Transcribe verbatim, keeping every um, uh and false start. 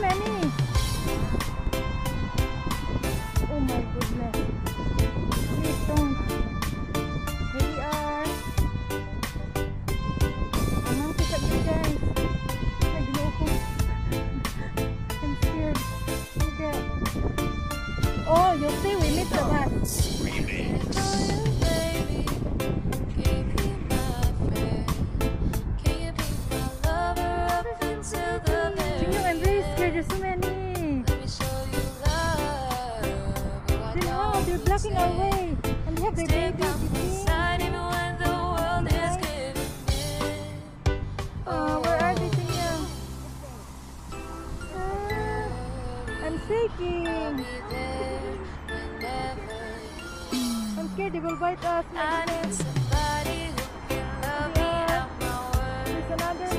many. Oh my goodness. Please don't. Here we are. I'm not pick up you guys. Ay, ginoo ko. I'm scared. Look at. Oh, you see, we missed the bus. There's so many. Then how? They're blocking our way. And they have their babies. Oh, where are they, Tingyo? Ah, I'm shaking. I'm scared they will bite us. My goodness. There's another.